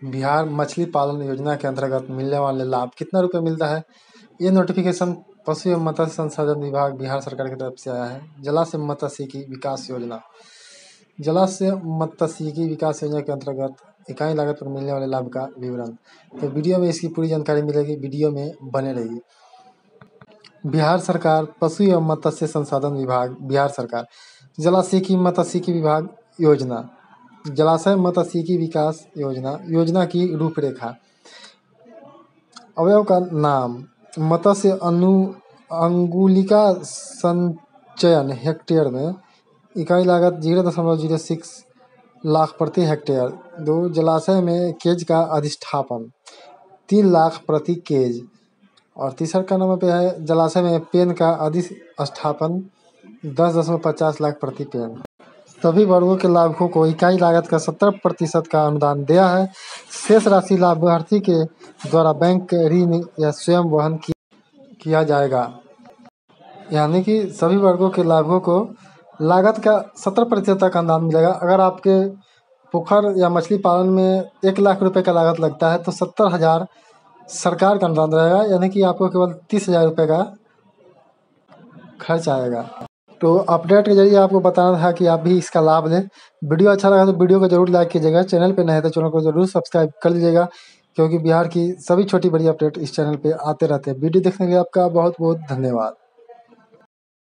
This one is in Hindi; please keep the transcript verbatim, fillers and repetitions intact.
बिहार मछली पालन योजना के अंतर्गत मिलने वाले लाभ कितना रुपए मिलता है? ये नोटिफिकेशन पशु एवं मत्स्य संसाधन विभाग बिहार सरकार की तरफ से आया है। जलाशय मत्स्यिकी विकास योजना जलाशय मत्स्यिकी विकास योजना के अंतर्गत इकाई लागत पर मिलने वाले लाभ का विवरण। तो वीडियो में इसकी पूरी जानकारी मिलेगी, वीडियो में बने रहिए। बिहार सरकार पशु एवं मत्स्य संसाधन विभाग बिहार सरकार जलाशय मत्स्यिकी विभाग योजना जलाशय मत्स्यिकी विकास योजना योजना की रूपरेखा। अवयव का नाम मत्स्य अनु अंगुलिका संचयन हेक्टेयर में इकाई लागत जीरो दशमलव जीरो सिक्स लाख प्रति हेक्टेयर। दो जलाशय में केज का अधिष्ठापन तीन लाख प्रति केज। और तीसरा का नंबर पे है जलाशय में पेन का अधिष्ठापन दस दशमलव पचास लाख प्रति पेन। सभी वर्गों के लाभुकों को इकाई लागत का सत्तर प्रतिशत का अनुदान दिया है। शेष राशि लाभार्थी के द्वारा बैंक ऋण या स्वयं वहन किया जाएगा। यानी कि सभी वर्गों के लाभुकों को लागत का सत्तर प्रतिशत तक अनुदान मिलेगा। अगर आपके पोखर या मछली पालन में एक लाख रुपए का लागत लगता है तो सत्तर हजार सरकार का अनुदान रहेगा, यानी कि आपको केवल तीस हजार रुपये का खर्च आएगा। तो अपडेट के जरिए आपको बताना था कि आप भी इसका लाभ लें। वीडियो अच्छा लगा तो वीडियो को जरूर लाइक कीजिएगा। चैनल पे नए हैं तो चैनल को जरूर सब्सक्राइब कर लीजिएगा, क्योंकि बिहार की सभी छोटी बड़ी अपडेट इस चैनल पे आते रहते हैं। वीडियो देखने के लिए आपका बहुत बहुत धन्यवाद।